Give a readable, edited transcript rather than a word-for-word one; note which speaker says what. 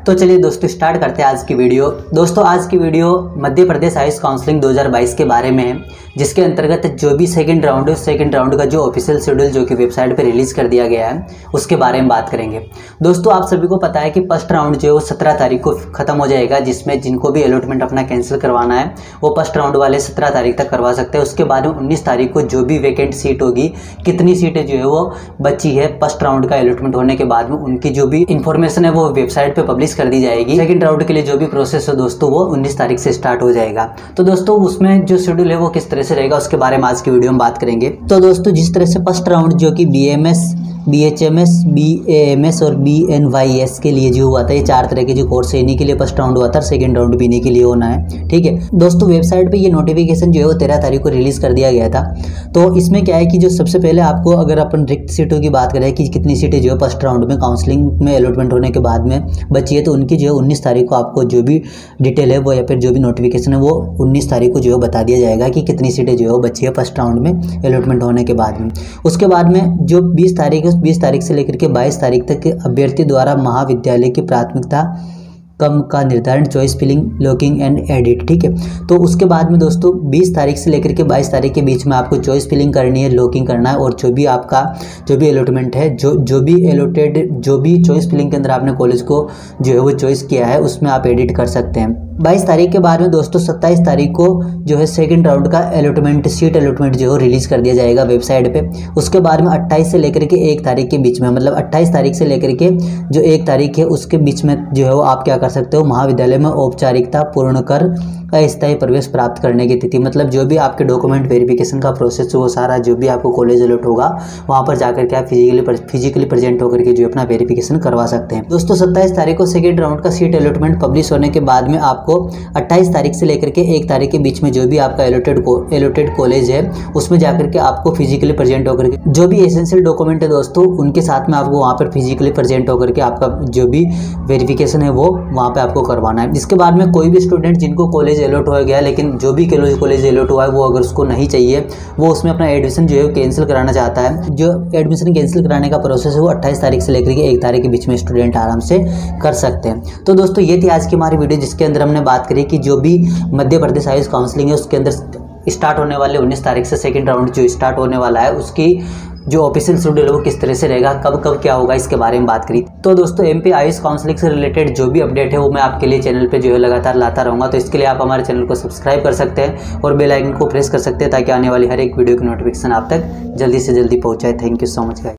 Speaker 1: तो चलिए दोस्तों स्टार्ट करते हैं आज की वीडियो। दोस्तों आज की वीडियो मध्य प्रदेश आयुष काउंसलिंग 2022 के बारे में है, जिसके अंतर्गत जो भी सेकंड राउंड का जो ऑफिशियल शेड्यूल जो कि वेबसाइट पे रिलीज़ कर दिया गया है उसके बारे में बात करेंगे। दोस्तों आप सभी को पता है कि फर्स्ट राउंड जो है वो 17 तारीख को ख़त्म हो जाएगा, जिसमें जिनको भी अलॉटमेंट अपना कैंसिल करवाना है वो फर्स्ट राउंड वाले 17 तारीख तक करवा सकते हैं। उसके बाद में 19 तारीख को जो भी वैकेंट सीट होगी, कितनी सीटें जो है वो बची है फर्स्ट राउंड का अलॉटमेंट होने के बाद में, उनकी जो भी इंफॉर्मेशन है वो वेबसाइट पर पब्लिश कर दी जाएगी। सेकंड राउंड के लिए जो भी प्रोसेस है दोस्तों वो 19 तारीख से स्टार्ट हो जाएगा। तो दोस्तों उसमें जो शेड्यूल है वो किस तरह से रहेगा उसके बारे में आज की वीडियो में बात करेंगे। तो दोस्तों जिस तरह से फर्स्ट राउंड जो कि BAMS, BHMS, BAMS और BNYS के लिए जो हुआ था, ये 4 तरह के जो कोर्स है इन्हीं के लिए फर्स्ट राउंड हुआ था, सेकंड राउंड भी इन्हीं के लिए होना है। ठीक है दोस्तों, वेबसाइट पे ये नोटिफिकेशन जो है वो 13 तारीख को रिलीज़ कर दिया गया था। तो इसमें क्या है कि जो सबसे पहले आपको अगर अपन रिक्त सीटों की बात करें कि कितनी सीटें जो है फर्स्ट राउंड में काउंसलिंग में अलॉटमेंट होने के बाद में बची है, तो उनकी जो है 19 तारीख को आपको जो भी डिटेल है वो या फिर जो भी नोटिफिकेशन है वो 19 तारीख को जो है बता दिया जाएगा कि कितनी सीटें जो है वो बची है फर्स्ट राउंड में अलॉटमेंट होने के बाद में। उसके बाद में जो 20 तारीख है उस 20 तारीख से लेकर के 22 तारीख तक के अभ्यर्थी द्वारा महाविद्यालय की प्राथमिकता कम का निर्धारण, choice filling, locking and edit. ठीक है, तो उसके बाद में दोस्तों 20 तारीख से लेकर के 22 तारीख के बीच में आपको चॉइस फिलिंग करनी है, लॉकिंग करना है, और जो भी आपका जो भी अलॉटमेंट है, जो भी अलॉटेड, जो भी चॉइस फिलिंग के अंदर आपने कॉलेज को जो है वो चॉइस किया है उसमें आप एडिट कर सकते हैं। 22 तारीख के बाद में दोस्तों 27 तारीख को जो है सेकंड राउंड का अलॉटमेंट, सीट अलॉटमेंट जो है रिलीज़ कर दिया जाएगा वेबसाइट पे। उसके बाद में 28 से लेकर के 1 तारीख के बीच में, मतलब 28 तारीख से लेकर के जो 1 तारीख है उसके बीच में जो है वो आप क्या कर सकते हो, महाविद्यालय में औपचारिकता पूर्ण कर अस्थायी प्रवेश प्राप्त करने की तिथि, मतलब जो भी आपके डॉक्यूमेंट वेरिफिकेशन का प्रोसेस वो सारा जो भी आपको कॉलेज अलॉट होगा वहाँ पर जाकर के आप फिजिकली प्रेजेंट होकर के जो अपना वेरिफिकेशन करवा सकते हैं। दोस्तों 27 तारीख को सेकेंड राउंड का सीट अलॉटमेंट पब्लिश होने के बाद में आपको 28 तारीख से लेकर के 1 तारीख के बीच में जो भी आपका अलॉटेड कॉलेज है उसमें जाकर के आपको फिजिकली प्रेजेंट होकर के जो भी एसेंशियल डॉक्यूमेंट है दोस्तों उनके साथ में आपको वहाँ पर फिजिकली प्रेजेंट होकर के आपका जो भी वेरिफिकेशन है वो वहाँ पे आपको करवाना है। इसके बाद में कोई भी स्टूडेंट जिनको कॉलेज अलॉट हो गया लेकिन जो भी कॉलेज अलॉट हुआ है वो अगर उसको नहीं चाहिए, वो उसमें अपना एडमिशन जो है कैंसिल कराना चाहता है, जो एडमिशन कैंसिल कराने का प्रोसेस है वो 28 तारीख से लेकर के 1 तारीख के बीच में स्टूडेंट आराम से कर सकते हैं। तो दोस्तों ये थी आज की हमारी वीडियो, जिसके अंदर हमने बात करी कि जो भी मध्य प्रदेश आयुष काउंसलिंग है उसके अंदर स्टार्ट होने वाले 19 तारीख से सेकेंड राउंड जो स्टार्ट होने वाला है उसकी जो ऑफिशियल शेड्यूल है वो किस तरह से रहेगा, कब कब क्या होगा, इसके बारे में बात करी। तो दोस्तों MP आयुष काउंसलिंग से रिलेटेड जो भी अपडेट है वो मैं आपके लिए चैनल पे जो है लगातार लाता रहूँगा। तो इसके लिए आप हमारे चैनल को सब्सक्राइब कर सकते हैं और बेल आइकन को प्रेस कर सकते हैं ताकि आने वाली हर एक वीडियो की नोटिफिकेशन आप तक जल्दी से जल्दी पहुँचाए। Thank you so much guys.